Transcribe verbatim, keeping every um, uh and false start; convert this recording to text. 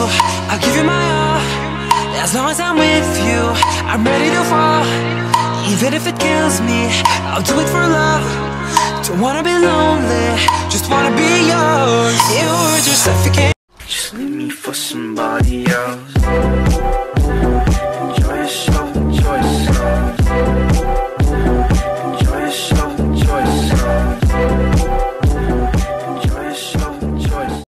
I'll give you my all. As long as I'm with you, I'm ready to fall. Even if it kills me, I'll do it for love. Don't wanna be lonely, just wanna be yours. You were just suffocating.